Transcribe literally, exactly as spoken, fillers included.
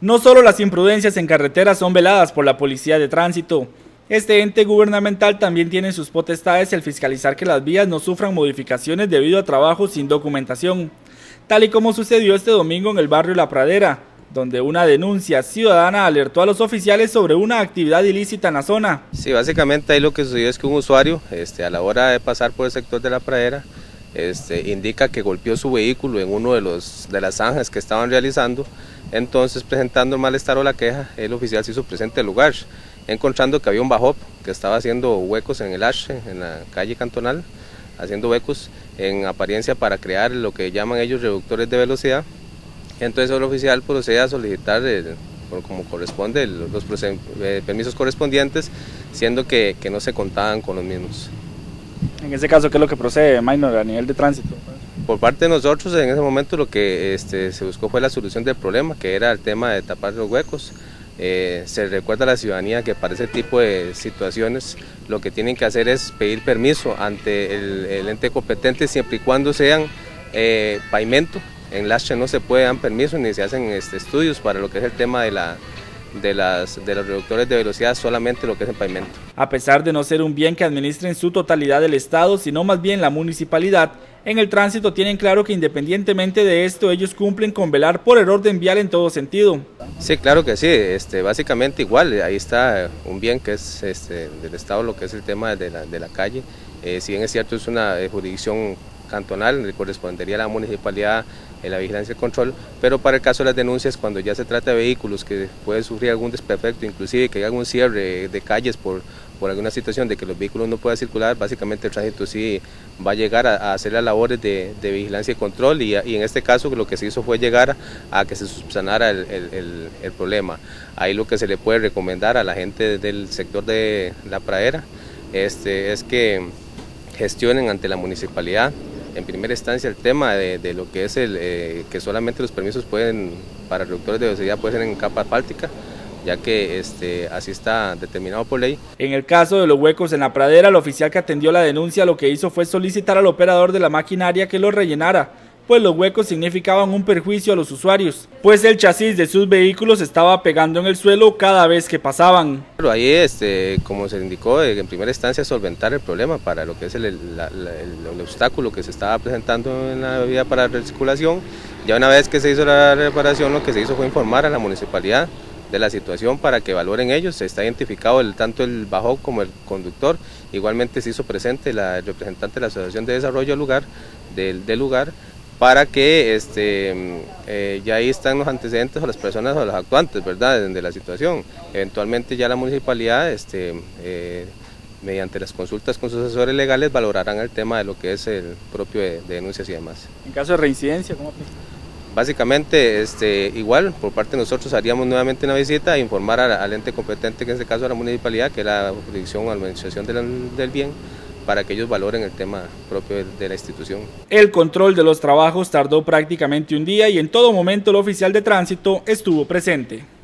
No solo las imprudencias en carretera son veladas por la Policía de Tránsito. Este ente gubernamental también tiene sus potestades al fiscalizar que las vías no sufran modificaciones debido a trabajos sin documentación, tal y como sucedió este domingo en el barrio La Pradera, donde una denuncia ciudadana alertó a los oficiales sobre una actividad ilícita en la zona. Sí, básicamente ahí lo que sucedió es que un usuario, este, a la hora de pasar por el sector de La Pradera, este, indica que golpeó su vehículo en uno de, los, de las zanjas que estaban realizando. Entonces, presentando el malestar o la queja, el oficial se hizo presente al lugar, encontrando que había un bajop que estaba haciendo huecos en el H, en la calle cantonal, haciendo huecos en apariencia para crear lo que llaman ellos reductores de velocidad. Entonces el oficial procede a solicitar, eh, como corresponde, los, los eh, permisos correspondientes, siendo que, que no se contaban con los mismos. En ese caso, ¿qué es lo que procede, Minor, a nivel de tránsito? Por parte de nosotros, en ese momento lo que este, se buscó fue la solución del problema, que era el tema de tapar los huecos. Eh, se recuerda a la ciudadanía que para ese tipo de situaciones lo que tienen que hacer es pedir permiso ante el, el ente competente siempre y cuando sean eh, pavimento. En Lasche no se puede dar permiso ni se hacen este, estudios para lo que es el tema de, la, de, las, de los reductores de velocidad, solamente lo que es el pavimento. A pesar de no ser un bien que administre en su totalidad el Estado, sino más bien la municipalidad, en el tránsito tienen claro que independientemente de esto, ellos cumplen con velar por el orden vial en todo sentido. Sí, claro que sí, este, básicamente igual, ahí está un bien que es este, del Estado, lo que es el tema de la, de la calle. Eh, si bien es cierto, es una eh, jurisdicción cantonal, le correspondería a la municipalidad en la vigilancia y el control, pero para el caso de las denuncias, cuando ya se trata de vehículos que pueden sufrir algún desperfecto, inclusive que haya algún cierre de calles por, por alguna situación de que los vehículos no puedan circular, básicamente el tránsito sí va a llegar a, a hacer las labores de, de vigilancia y control, y, y en este caso lo que se hizo fue llegar a, a que se subsanara el, el, el, el problema. Ahí lo que se le puede recomendar a la gente del sector de La Pradera este, es que gestionen ante la municipalidad en primera instancia el tema de, de lo que es el eh, que solamente los permisos pueden para reductores de velocidad pueden ser en capa asfáltica, ya que este, así está determinado por ley. En el caso de los huecos en La Pradera, el oficial que atendió la denuncia lo que hizo fue solicitar al operador de la maquinaria que lo rellenara, pues los huecos significaban un perjuicio a los usuarios, pues el chasis de sus vehículos estaba pegando en el suelo cada vez que pasaban. Pero ahí, este, como se indicó, en primera instancia solventar el problema para lo que es el, el, la, el, el obstáculo que se estaba presentando en la vía para la recirculación. Ya una vez que se hizo la reparación, lo que se hizo fue informar a la municipalidad de la situación para que valoren ellos. Está identificado el, tanto el bajo como el conductor. Igualmente se hizo presente la el representante de la Asociación de Desarrollo del lugar, del, del lugar, para que este, eh, ya ahí están los antecedentes o las personas o los actuantes, ¿verdad?, de, de la situación. Eventualmente ya la municipalidad, este, eh, mediante las consultas con sus asesores legales, valorarán el tema de lo que es el propio de, de denuncias y demás. En caso de reincidencia, ¿cómo aplica? Básicamente, este, igual, por parte de nosotros haríamos nuevamente una visita e informar al, al ente competente, que en este caso a la municipalidad, que es la jurisdicción o administración del, del bien, para que ellos valoren el tema propio de, de la institución. El control de los trabajos tardó prácticamente un día y en todo momento el oficial de tránsito estuvo presente.